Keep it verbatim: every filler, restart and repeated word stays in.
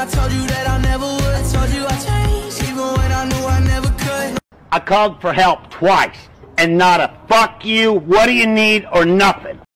I told you that I never would. I told you I changed, even when I knew I never could. I called for help twice, and not a fuck you, what do you need, or nothing.